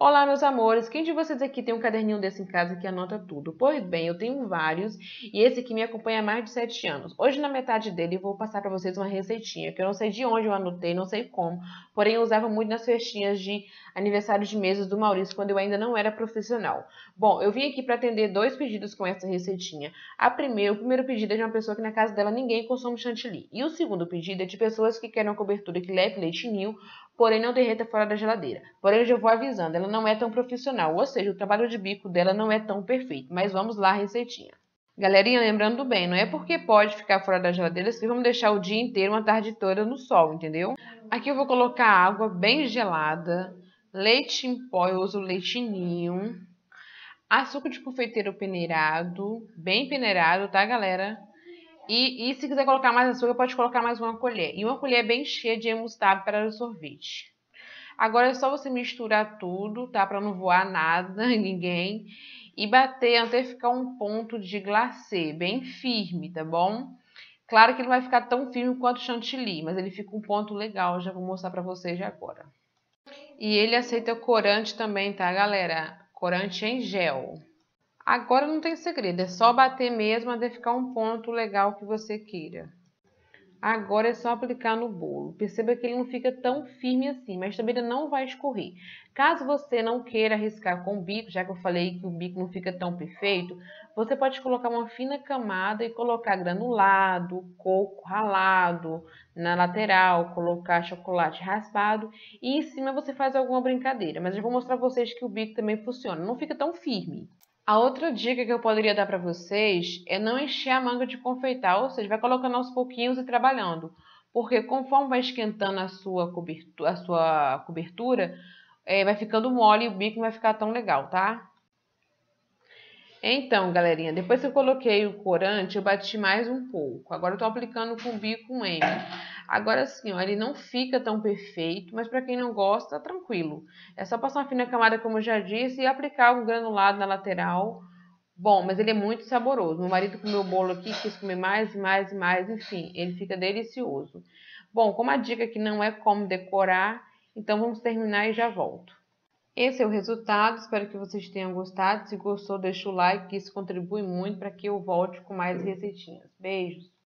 Olá, meus amores! Quem de vocês aqui tem um caderninho desse em casa que anota tudo? Pois bem, eu tenho vários e esse aqui me acompanha há mais de 7 anos. Hoje, na metade dele, eu vou passar para vocês uma receitinha que eu não sei de onde eu anotei, não sei como, porém eu usava muito nas festinhas de aniversário de mesas do Maurício quando eu ainda não era profissional. Bom, eu vim aqui para atender 2 pedidos com essa receitinha. O primeiro pedido é de uma pessoa que na casa dela ninguém consome chantilly. E o segundo pedido é de pessoas que querem uma cobertura que leve leite ninho, porém não derreta fora da geladeira. Porém, eu já vou avisando, ela não é tão profissional, ou seja, o trabalho de bico dela não é tão perfeito. Mas vamos lá a receitinha. Galerinha, lembrando bem, não é porque pode ficar fora da geladeira que vamos deixar o dia inteiro, uma tarde toda no sol, entendeu? Aqui eu vou colocar água bem gelada, leite em pó, eu uso leite ninho, açúcar de confeiteiro peneirado, bem peneirado, tá, galera? E se quiser colocar mais açúcar, pode colocar mais uma colher. E uma colher bem cheia de mostarda para o sorvete. Agora é só você misturar tudo, tá? Para não voar nada em ninguém. E bater até ficar um ponto de glacê, bem firme, tá bom? Claro que não vai ficar tão firme quanto o chantilly, mas ele fica um ponto legal. Já vou mostrar para vocês já agora. E ele aceita corante também, tá, galera? Corante em gel. Agora não tem segredo, é só bater mesmo até ficar um ponto legal que você queira. Agora é só aplicar no bolo. Perceba que ele não fica tão firme assim, mas também ele não vai escorrer. Caso você não queira arriscar com o bico, já que eu falei que o bico não fica tão perfeito, você pode colocar uma fina camada e colocar granulado, coco ralado na lateral, colocar chocolate raspado e em cima você faz alguma brincadeira. Mas eu vou mostrar para vocês que o bico também funciona, não fica tão firme. A outra dica que eu poderia dar para vocês é não encher a manga de confeitar, ou seja, vai colocando aos pouquinhos e trabalhando. Porque conforme vai esquentando a sua cobertura vai ficando mole e o bico não vai ficar tão legal, tá? Então, galerinha, depois que eu coloquei o corante, eu bati mais um pouco. Agora eu tô aplicando com o bico um M. Agora sim, ó, ele não fica tão perfeito, mas para quem não gosta, tranquilo. É só passar uma fina camada, como eu já disse, e aplicar um granulado na lateral. Bom, mas ele é muito saboroso. Meu marido comeu o bolo aqui, quis comer mais e mais e mais, enfim, ele fica delicioso. Bom, como a dica aqui não é como decorar, então vamos terminar e já volto. Esse é o resultado, espero que vocês tenham gostado. Se gostou, deixa o like, que isso contribui muito para que eu volte com mais receitinhas. Beijos!